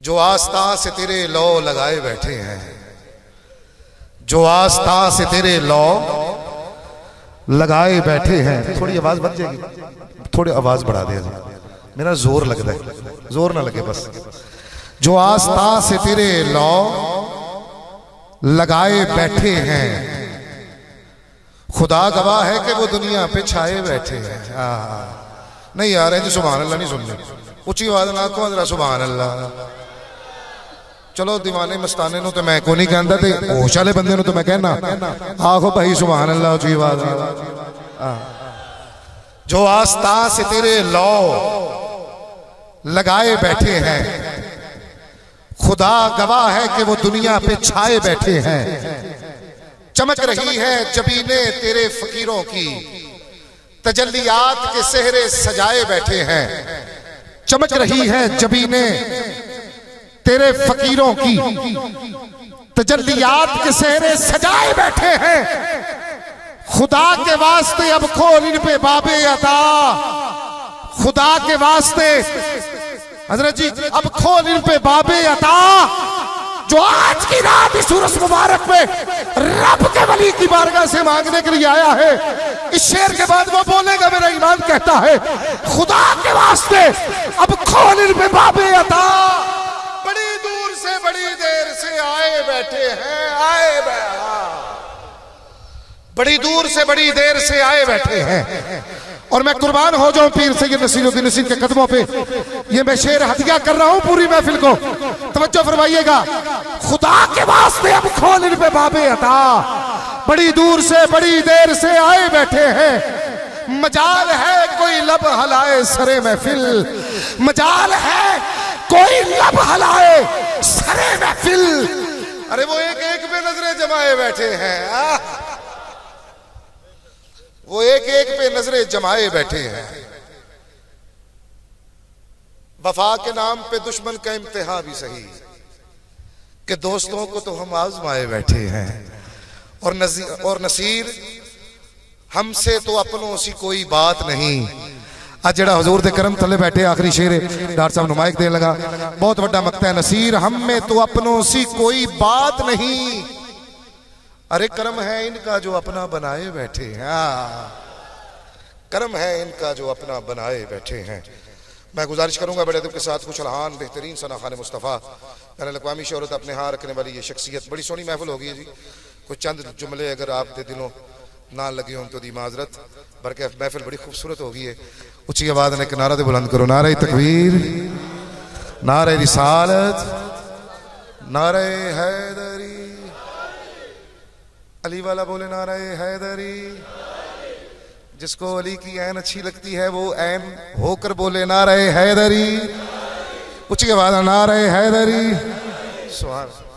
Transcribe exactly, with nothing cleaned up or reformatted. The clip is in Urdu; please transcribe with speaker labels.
Speaker 1: جو آستان سے تیرے لو لگائے بیٹھے ہیں، جو آستان سے تیرے لو لگائے بیٹھے ہیں. تھوڑی آواز بچ جائے گی، تھوڑی آواز بڑھا دیا جی، میرا زور لگتا ہے، زور نہ لگے بس. جو آستان سے تیرے لو لگائے بیٹھے ہیں، خدا گواہ ہے کہ وہ دنیا پہ چھائے بیٹھے ہیں. نہیں یار جی سبحان اللہ نہیں سننے، اچھی آواز نہ کو ذرا سبحان اللہ. چلو دیوانے مستانے نو تو میں کو نہیں کہندا تے ہوش والے بندے نو تو میں کہنا آخو بھائی سبحان اللہ اچھی آواز. جو آستان سے تیرے لو لگائے بیٹھے ہیں، خدا گواہ ہے کہ وہ دنیا پہ چھائے بیٹھے ہیں. چمک رہی ہے جبینیں تیرے فقیروں کی، تجلیات کے سہرے سجائے بیٹھے ہیں. چمک رہی ہے جبینیں تیرے فقیروں کی، تجلیات کے سہرے سجائے بیٹھے ہیں. خدا کے واسطے اب کھول ان پہ باب عطا، خدا کے واسطے حضرت جی اب کھول ان پہ باب عطا. جو آج کی رات اس سورج مبارک میں رب کے ولی کی بارگاہ سے مانگنے کے لیے آیا ہے، اس شعر کے بعد وہ بولے گا میرا ایمان کہتا ہے خدا کے واسطے اب کھول ان پہ باب عطا. بڑی دور سے بڑی دیر سے آئے بیٹھے ہیں، آئے بیٹھے بڑی دور سے بڑی دیر سے آئے بیٹھے ہیں. اور میں قربان ہو جاؤں پیر سید نصیر الدین نصیر کے قدموں پہ، یہ میں شعر ہدیہ کر رہا ہوں پوری محفل کو، توجہ فرمائیے گا. خدا کے واسطے اب کھول ان پہ باب عطا، بڑی دور سے بڑی دیر سے آئے بیٹھے ہیں. مجال ہے کوئی لب ہلائے سرے محفل، مجال ہے کوئی لب ہلائے سرے محفل. ارے وہ ایک ایک پہ نظریں جمائے بیٹھے ہیں، وہ ایک ایک پہ نظریں جمائے بیٹھے ہیں. وفا کے نام پہ دشمن کا امتحان بھی صحیح کہ دوستوں کو تو ہم آزمائے بیٹھے ہیں. اور اور نصیر ہم سے تو اپنوں سی کوئی بات نہیں. آج جڑا حضور دے کرم تھلے بیٹھے آخری شعر ڈاکٹر صاحب نمائک دے لگا، بہت بڑا مقطع ہے. نصیر ہم میں تو اپنوں سی کوئی بات نہیں، ارے کرم ہے ان کا جو اپنا بنائے بیٹھے ہیں، کرم ہے ان کا جو اپنا بنائے بیٹھے ہیں. میں گزارش کروں گا بڑے ادب کے ساتھ خوش الحان بہترین ثنا خوان مصطفیٰ بین الاقوامی شہرت اپنے ہاں رکھنے والی یہ شخصیت. بڑی سونی محفل ہوگی جی. کچھ چند جملے اگر آپ دے دلوں نہ لگے ہوں تو دی معذرت، بلکہ محفل بڑی خوبصورت ہوگی ہے. اچھی آواز نے ایک نعرہ دے بلند کرو، نعرہ تکبیر، نعرہ رسالت، نعرہ حیدری. علی والا بولے نعرہ حیدری. جس کو علی کی عین اچھی لگتی ہے وہ عین ہو کر بولے نعرہ حیدری. اچھی آواز نعرہ حیدری. سبحان